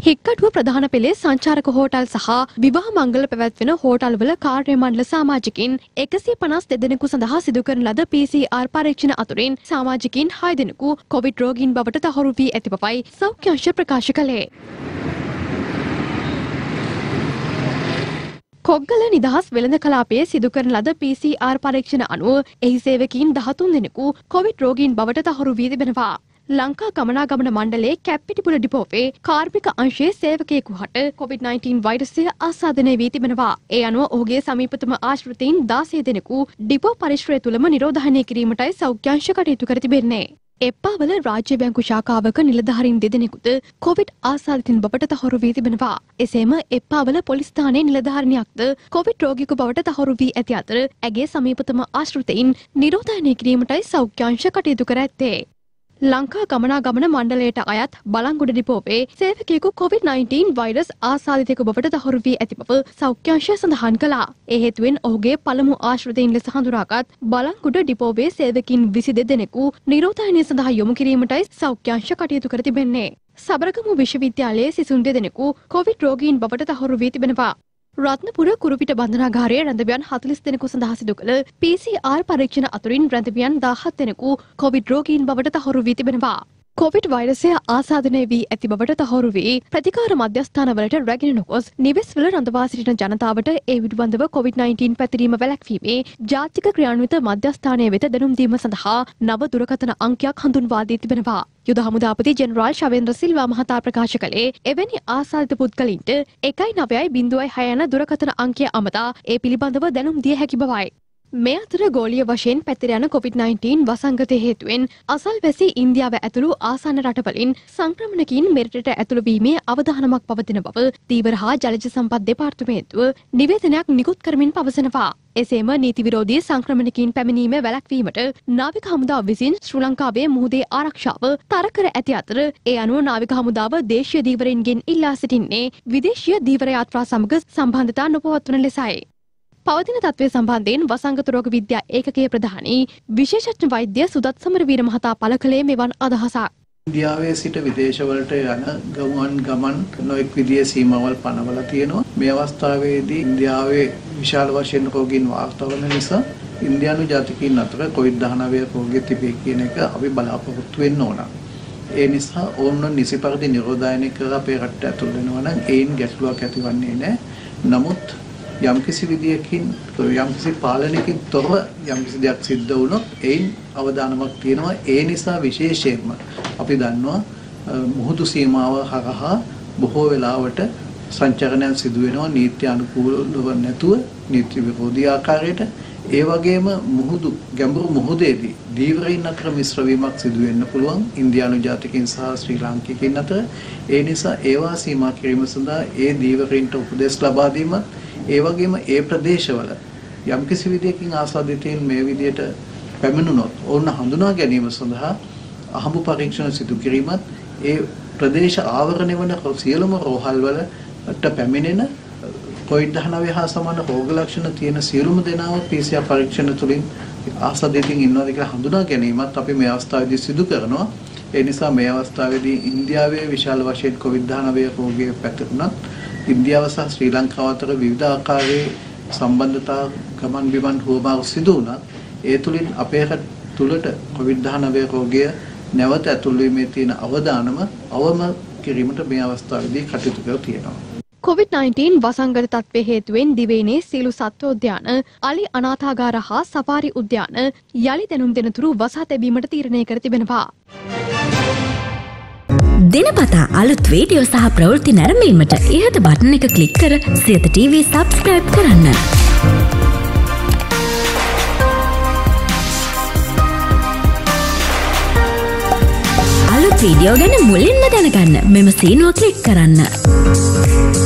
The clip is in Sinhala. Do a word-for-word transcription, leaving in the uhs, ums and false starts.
හික්කටුව ප්‍රධාන පෙළේ සංචාරක හෝටල් සහ විවාහ මංගල පැවැත්වෙන හෝටල්වල කාර්ය මණ්ඩල සමාජිකින් එකසිය පනස් දෙදෙනෙකු සඳහා සිදු කරන ලද පී සී ආර් පරීක්ෂණ අතුරින් සමාජිකින් හය දෙනෙකු කොවිඩ් රෝගීන් බවට තහවුරු වී ඇති බවයි සෞඛ්‍ය අංශ ප්‍රකාශ කළේ. කොග්ගල නිදහස් වෙළඳ කලාපයේ සිදු කරන ලද පී සී ආර් පරීක්ෂණ අනුව එහි සේවකීන් දහතුන් දෙනෙකු කොවිඩ් රෝගීන් බවට තහවුරු වී තිබෙනවා. ලංකා ගමනාගමන මණ්ඩලයේ කැප්පිටිපුල ඩිපෝවේ කාර්මික අංශයේ සේවකයෙකු හට කොවිඩ් නයින්ටීන් වෛරසය ආසාදනය වී තිබෙනවා. ඒ අනුව ඔහුගේ සමීපතම ආශ්‍රිතයින් දාසය දෙනෙකු ඩිපෝ පරිශ්‍රය තුළම නිරෝධනය කිරීමටයි සෞඛ්‍ය අංශ කටයුතු කර තිබෙන්නේ. එප්පාවල රාජ්‍ය බැංකු ශාඛාවක නිලධාරීන් දෙදෙනෙකුද කොවිඩ් ආසාදිතින් බවට තහවුරු වී තිබෙනවා. එසේම එප්පාවල පොලිස් ස්ථානයේ නිලධාරිනියක්ද කොවිඩ් රෝගියෙකු බවට තහවුරු වී ඇති අතර ඇගේ සමීපතම ආශ්‍රිතයින් නිරෝධනය කිරීමටයි සෞඛ්‍ය අංශ කටයුතු කර ඇත්තේ. ලංකා ගමනාගමන මණ්ඩලයට අයත් බලංගොඩ ඩිපෝවේ සේවකයෙකු කොවිඩ් නයින්ටීන් වෛරස් ආසාදිතයෙකු බවට තහවුරු වී ඇති බව සෞඛ්‍ය අංශය සඳහන් කළා. ඒ හේතුවෙන් ඔහුගේ පළමු ආශ්‍රිතයින් ලෙස හඳුනාගත් බලංගොඩ ඩිපෝවේ සේවකින් විසි දෙදෙනෙකු නිරෝධනය සඳහා යොමු කිරීමටයි සෞඛ්‍ය අංශ කටයුතු කර තිබෙන්නේ. සබරගමු විශ්වවිද්‍යාලයේ සිසුන් දෙදෙනෙකු කොවිඩ් රෝගීන් බවට තහවුරු වී තිබෙනවා. රත්නපුර කුරුපිට බන්ධනාගාරයේ රැඳවියන් හතළිස් දෙනෙකු සඳහා සිදු කළ පී සී ආර් පරීක්ෂණ අතුරින් රැඳවියන් දාහත් දෙනෙකු කොවිඩ් රෝගීන් බවට තහවුරු වී තිබෙනවා. කොවිඩ් වෛරසය ආසාදනය වී ඇති බවට තහවුරු වී ප්‍රතිකාර මධ්‍යස්ථානවලට රැගෙන නොගොස් නිවෙස්වල රඳවා සිටින ජනතාවට ඒ පිළිබඳව කොවිඩ් නයින්ටීන් පැතිරීම වැළැක්වීමේ ජාතික ක්‍රියාන්විත මධ්‍යස්ථානය වෙත දැනුම් දීම සඳහා නව දුරකථන අංකයක් හඳුන්වා දී තිබෙනවා. යුද හමුදාපති ජෙනරාල් ශවේන්ද්‍ර සිල්වා මහතා ප්‍රකාශ කළේ එවැනි ආසාදිත පුද්ගලයින්ට එකයි නවයයි බිංදුවයි හය යන දුරකථන අංකය අමතා ඒ පිළිබඳව දැනුම් දිය හැකි බවයි. මේ අතර ගෝලීය වශයෙන් පැතිර යන කොවිඩ් නයින්ටීන් වසංගතය හේතුවෙන් අසල්වැසි ඉන්දියාව ඇතුළු ආසන්න රටවලින් සංක්‍රමණකින් මෙරටට ඇතුළු වීමේ අවධානමක් පවතින බව ධීවර හා ජලජ සම්පත් දෙපාර්තමේන්තුව නිවේදනයක් නිකුත් කරමින් පවසනවා. එසේම නීති විරෝධී සංක්‍රමණකින් පැමිණීම වැළැක්වීමට නාවික හමුදාව විසින් ශ්‍රී ලංකාවේ මුහුදේ ආරක්ෂාව තර කර ඇති අතර ඒ අනුව නාවික හමුදාව දේශීය ධීවරයින්ගෙන් ඉල්ලා සිටින්නේ විදේශීය ධීවර යාත්‍රා සමග සම්බන්ධතා නොපවත්වන ලෙසයි. පවතින තත්ත්වය සම්බන්ධයෙන් වසංගත රෝග විද්‍යා ඒකකයේ ප්‍රධානී විශේෂඥ වෛද්‍ය සුදත් සමරවීර මහතා පළ කළේ මෙවන් අදහසක්. ඉන්දියාවේ සිට විදේශවලට යන ගමන් ගමන් නොඑක් විදිහේ සීමාවල් පනවලා තියෙනවා. මේ අවස්ථාවේදී ඉන්දියාවේ විශාල වශයෙන් රෝගීන් වාර්තා වන නිසා ඉන්දියානු ජාතිකයින් අතර කොවිඩ් දහනවය රෝගී තිබේ කියන එක අපි බලාපොරොත්තු වෙන්න ඕන. ඒ නිසා ඕනම නිසි පරිදි නිරෝධායනය කර අපේ රටට ඇතුල් වෙනවා නම් ඒන් ගැටලුවක් ඇතිවන්නේ නැහැ. නමුත් යම්කිසි විදියකින් යම්කිසි පාලනයකින් තොරව යම්කිසි දෙයක් සිද්ධ වුණොත් ඒයින් අවදානමක් තියෙනවා. ඒ නිසා විශේෂයෙන්ම අපි දන්නවා මුහුදු සීමාව හරහා බොහෝ වෙලාවට සංචරණයන් සිදු වෙනවා නීති අනුකූලව නැතුව නීති විරෝධී ආකාරයට. ඒ වගේම මුහුදු ගැඹුරු මුහුදේදී දීවරයින් අතර මිශ්‍ර වීමක් සිදු වෙන්න පුළුවන් ඉන්දියානු ජාතිකයින් සහ ශ්‍රී ලාංකිකයින් අතර. ඒ නිසා ඒවා සීමා කිරීම සඳහා ඒ දීවරයින්ට උපදෙස් ලබා දීමත් ඒ වගේම ඒ ප්‍රදේශවල යම්කිසි විදියකින් ආසාදිතයින් මේ විදියට පැමිණුණොත් ඕන හඳුනා ගැනීම සඳහා අහඹු පරීක්ෂණ සිදු කිරීමත් ඒ ප්‍රදේශ ආවරණය වන සියලුම රෝහල් වලට පැමිණෙන කොවිඩ් දහනවය හා සමාන රෝග ලක්ෂණ තියෙන සියලුම දෙනාම පී සී ආර් පරීක්ෂණ තුළින් ආසාදිතයින් ඉන්නවාද කියලා හඳුනා ගැනීමත් අපි මේ අවස්ථාවේදී සිදු කරනවා. ඒ නිසා මේ අවස්ථාවේදී ඉන්දියාවේ විශාල වශයෙන් කොවිඩ් දහනවය රෝගය පැතිරුණත් ඉන්දියාව සහ ශ්‍රී ලංකාව අතර විවිධ ආකාරයේ සම්බන්ධතා ගමන් බිමන් හුවමාරු සිදු වුණත් ඒ තුලින් අපේ රට තුලට කොවිඩ් දහනවය රෝගය නැවත ඇතුල් වීමේ තියෙන අවදානම අවම කිරීමට මේ අවස්ථාවේදී කටයුතු කර තියෙනවා. කොවිඩ් නයින්ටීන් වසංගත තත්ත්වය හේතුවෙන් දිවයිනේ සීළු සත්ව උද්‍යාන අලි අනාථාගාර හා සෆාරි උද්‍යාන යළි දැනුම් දෙනතුරු වසා තැබීමට තීරණය කර තිබෙනවා. දිනපතා අලුත් වීඩියෝ සහ ප්‍රවෘත්ති නැරඹීමට ඉහත බටන් එක ක්ලික් කර සියත ටීවී සබ්ස්ක්‍රයිබ් කරන්න. අලුත් වීඩියෝ ගැන මුලින්ම දැනගන්න මෙම සීනුව ක්ලික් කරන්න.